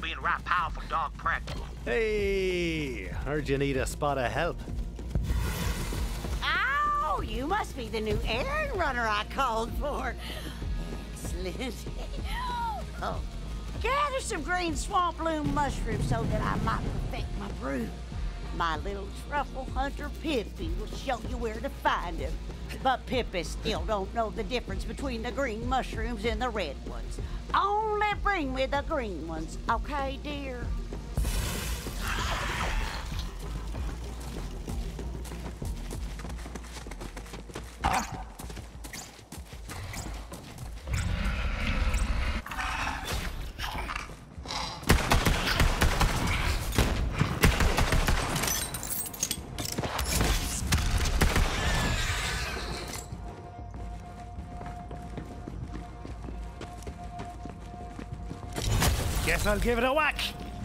being right powerful dog practical. Hey, heard you need a spot of help. Oh, you must be the new errand runner I called for. Excellent. Oh, gather some green swamp bloom mushrooms so that I might perfect my brew. My little truffle hunter Pippy will show you where to find him. But Pippy still don't know the difference between the green mushrooms and the red ones. Only bring me the green ones, okay, dear? Guess I'll give it a whack.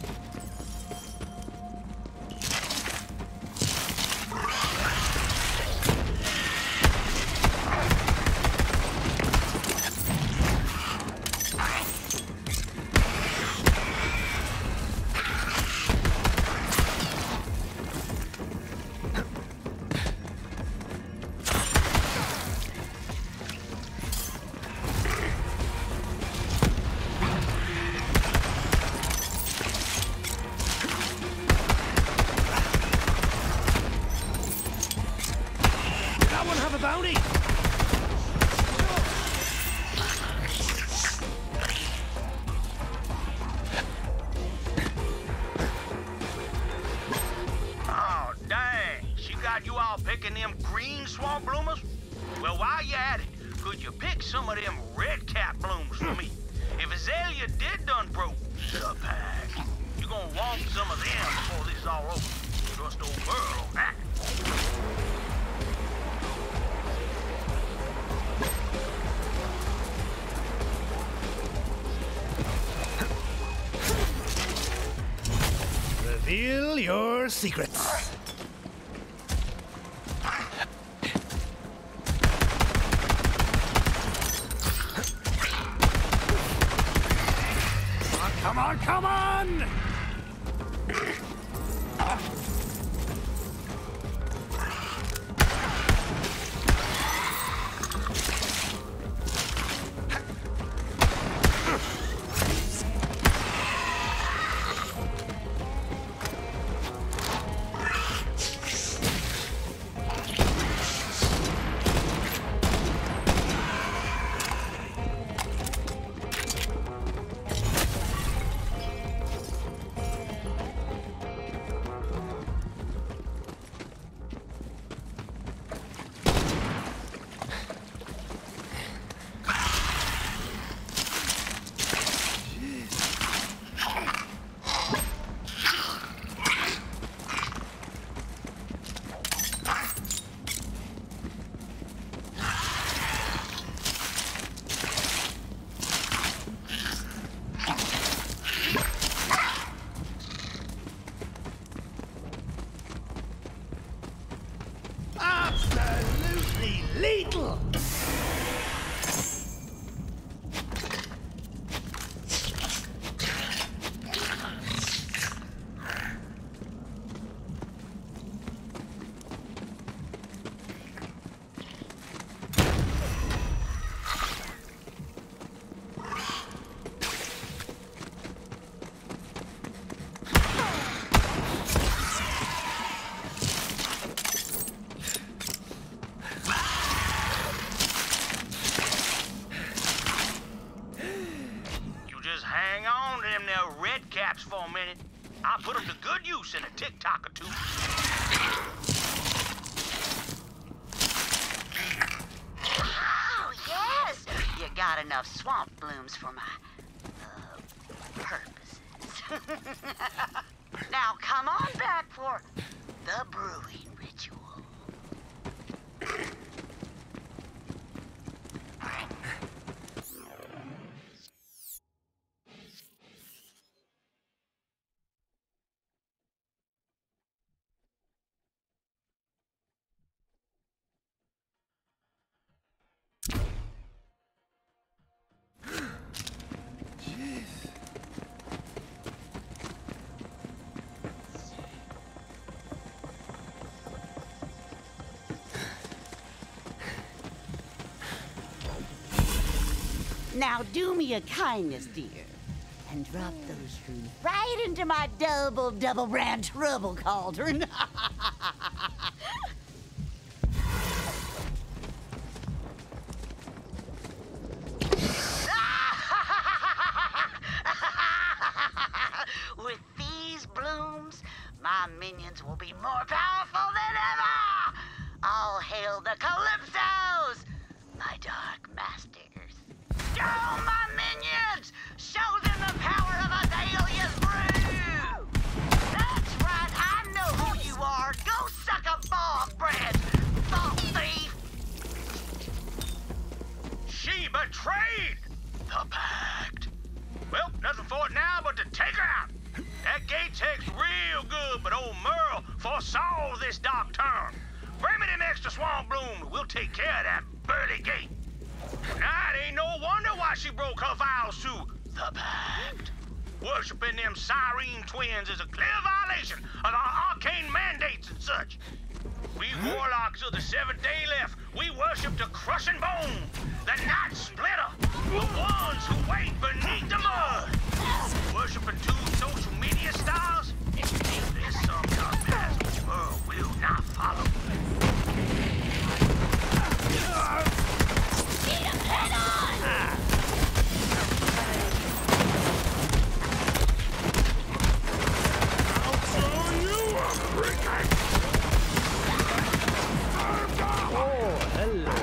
Bounty! Oh, dang. She got you all picking them green swamp bloomers? Well, while you at it, could you pick some of them red cap blooms for me? If Azalea did done broke the pack, you gonna want some of them before this is all over. Trust old girl, huh? Reveal your secrets. Come on, come on! Absolutely lethal! Hang on to them there red caps for a minute. I'll put them to good use in a TikTok or two. Oh, yes! You got enough swamp blooms for my, purposes. Now come on back for the brewing ritual. Now do me a kindness, dear, and drop those shrooms right into my double brand trouble cauldron. With these blooms, my minions will be more powerful than ever! All hail the Calypsos, my dark masters. Go, my minions! Show them the power of Azalea's brew! That's right, I know who you are. Go suck a bog, Brad, thought thief! She betrayed the pact. Well, nothing for it now but to take her out. That gate takes real good, but old Merle foresaw this dark turn. Bring me them extra swamp blooms. We'll take care of that burly gate. Now, it ain't no wonder why she broke her vows to the pact. Worshipping them Cyrene twins is a clear violation of our arcane mandates and such. We warlocks of the Seventh Day left, we worship the crushing bone, the Night Splitter, the ones who wait beneath the mud. Worshipping two social media stars? There's some dark paths which Merle will not follow. Get him head on! I'll show you a freaking... Oh, hello.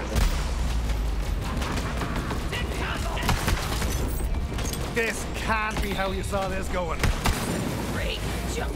This can't be how you saw this going. Great jump.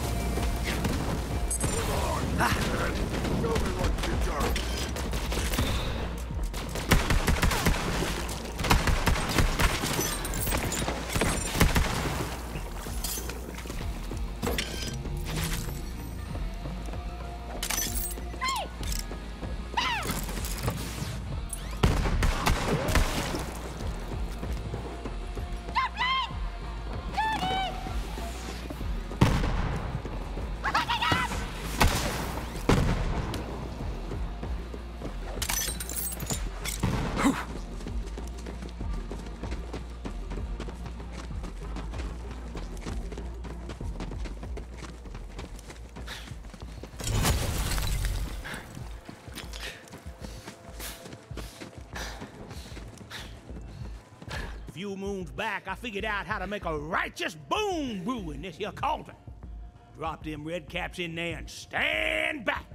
Few moons back, I figured out how to make a righteous boom brew in this here cauldron. Drop them red caps in there and stand back.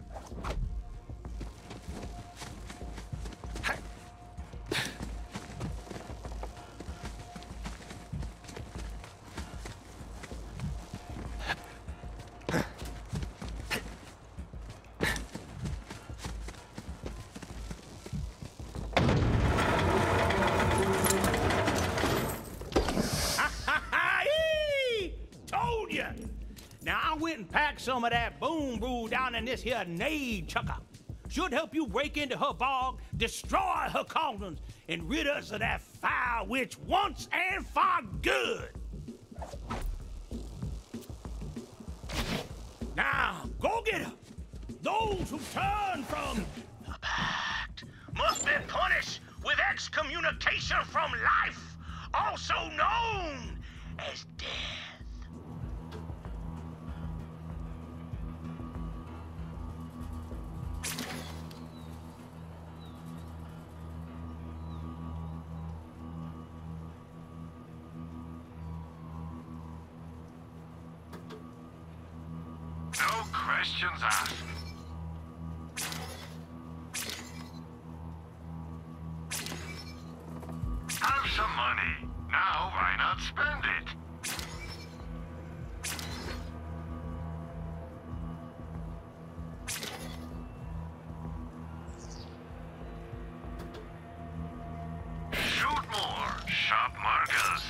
Now, I went and packed some of that boom brew down in this here nade chucker. Should help you break into her bog, destroy her cauldrons, and rid us of that foul witch once and for good. Now, go get her. Those who turn from the pact must be punished with excommunication from life, also known as death. No questions asked. Have some money. Now, why not spend it? Shoot more, shop Marcus.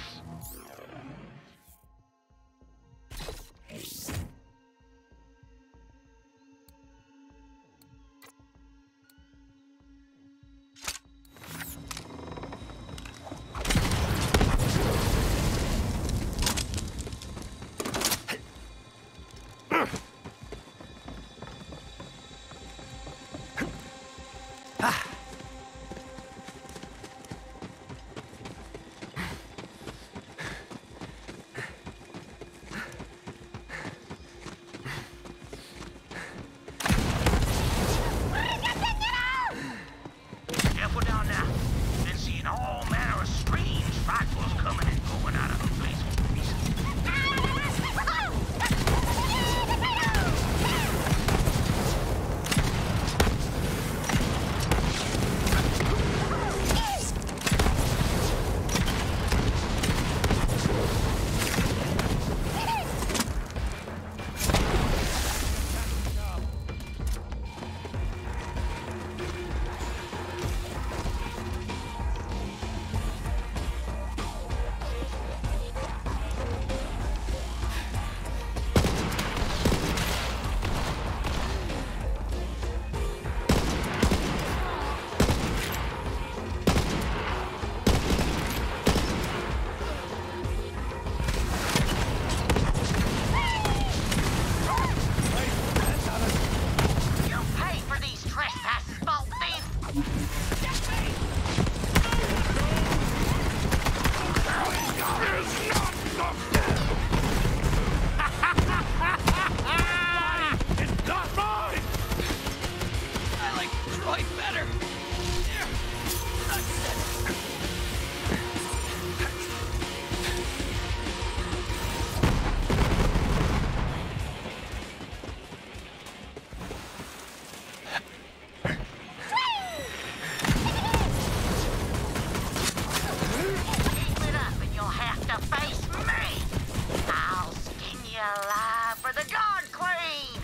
alive for the God Queen!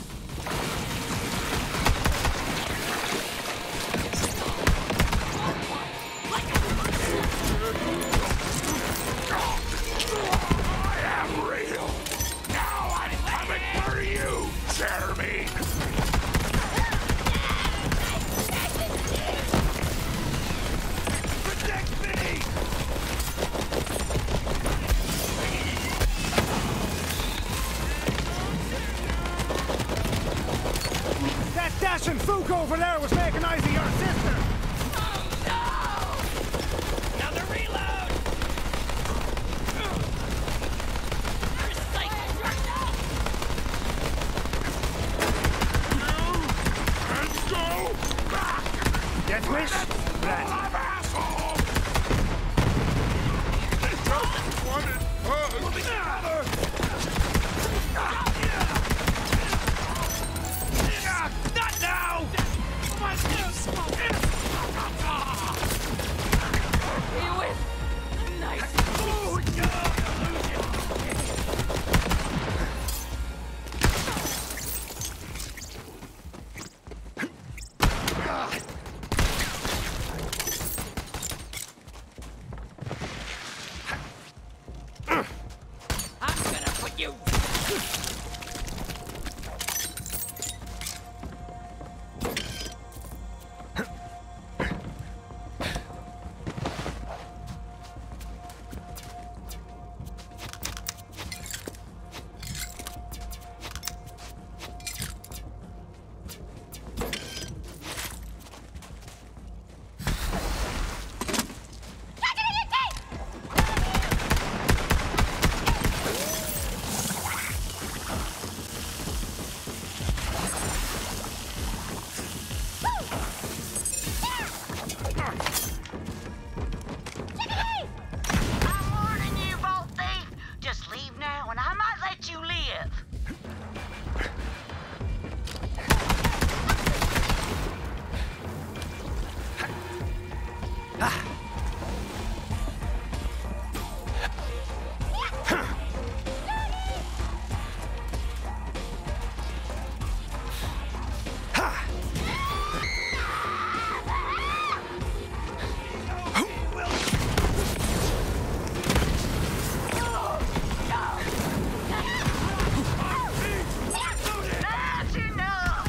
I am real. Now I'm coming for you, Jeremy. Protect me! That dashing fook over there was making eyes at your sister! Another reload! Let's go! Death wish? Right. Asshole! Wanted Not now! My smoke! You win! Nice! I'm gonna put you... I'm warning you, Vault Thief! Just leave now and I might let you live! That's enough!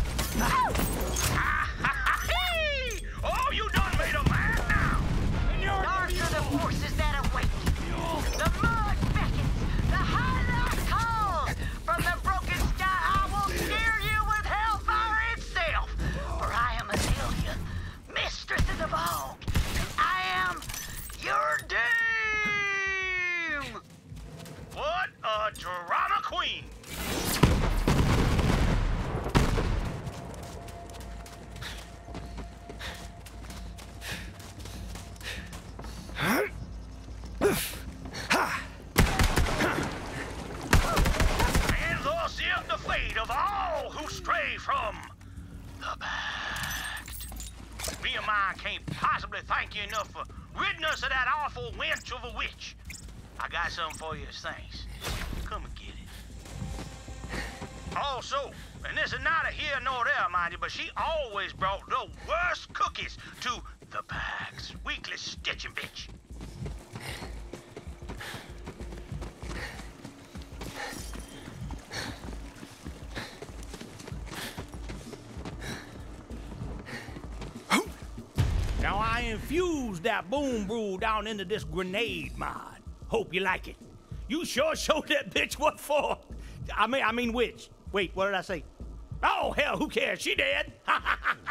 Oh, you done made a man now! Dark are the forces that await. The mud beckons, the highlight calls. From the broken sky, I will steer you with hellfire itself. For I am Azalea, mistress of the Vogue, and I am your doom. What a drama queen! And thus is the fate of all who stray from the Pact. Me and mine can't possibly thank you enough for ridding us of that awful wench of a witch. I got something for you as thanks. Come and get it. Also, and this is neither here nor there, mind you, but she always brought the worst cookies to the Pact's weekly stitching bitch. Now I infused that boom brew down into this grenade mod. Hope you like it. You sure showed that bitch what for. I mean which. Wait, what did I say? Oh, hell, who cares? She dead. Ha ha ha.